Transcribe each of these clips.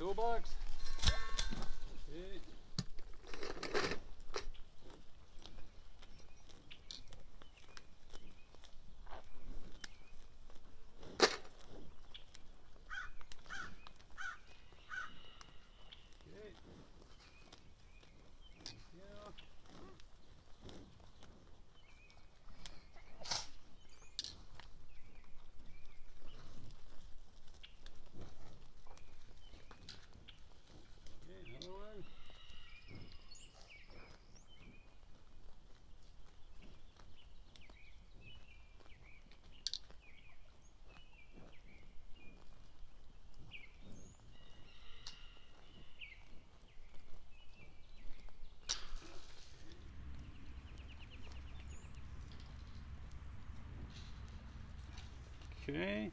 toolbox. Okay. Okay.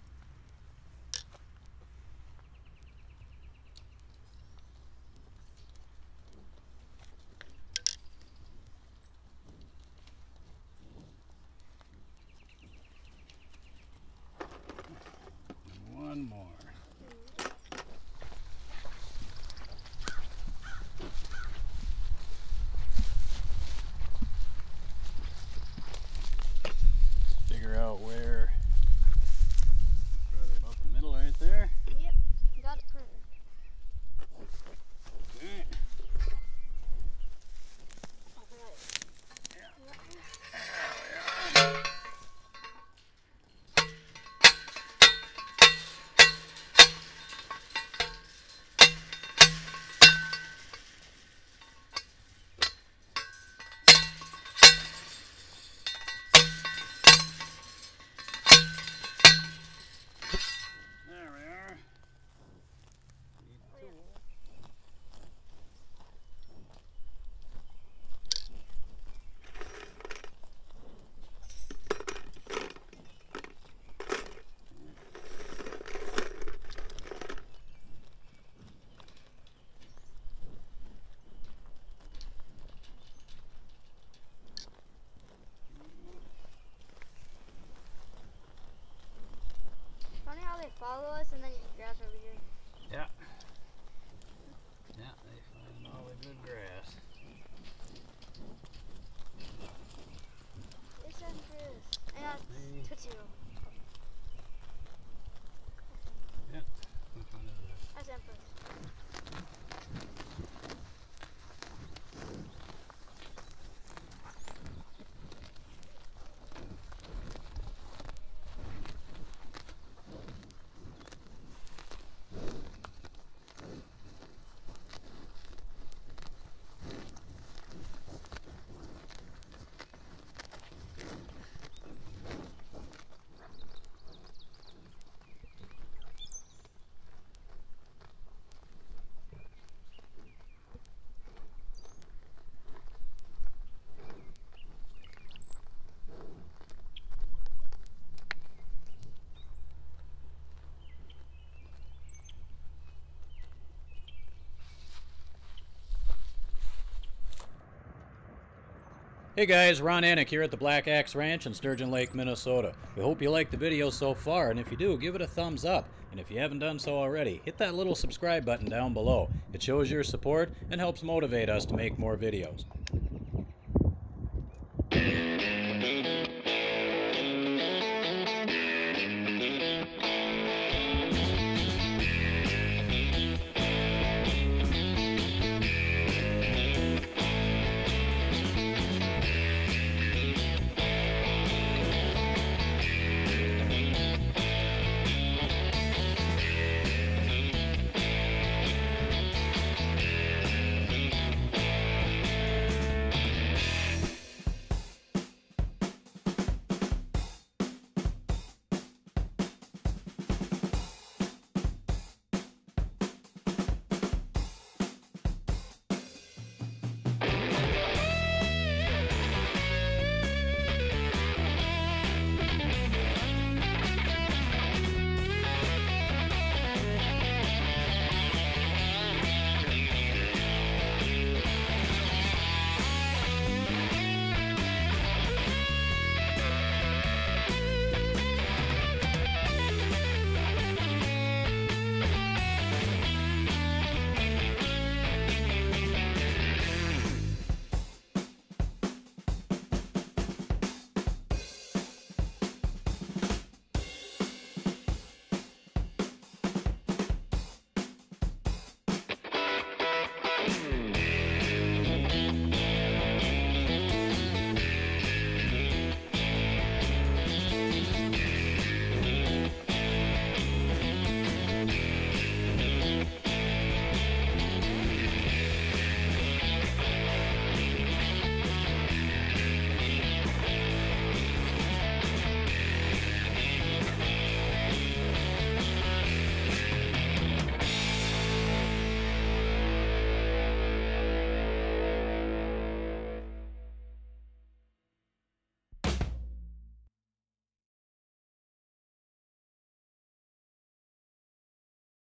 One more. Figure out where. Probably about the middle right there. Yep, got it perfect. Okay. There we are. Funny how they follow us and then you eat grass over here. Yeah. Yeah, they find all the good grass. It's Empress. Yeah, it's Tootsie Roll. Yeah. Which one is it? That's Empress. Hey guys, Ron Anik here at the Black Axe Ranch in Sturgeon Lake, Minnesota. We hope you liked the video so far, and if you do, give it a thumbs up. And if you haven't done so already, hit that little subscribe button down below. It shows your support and helps motivate us to make more videos.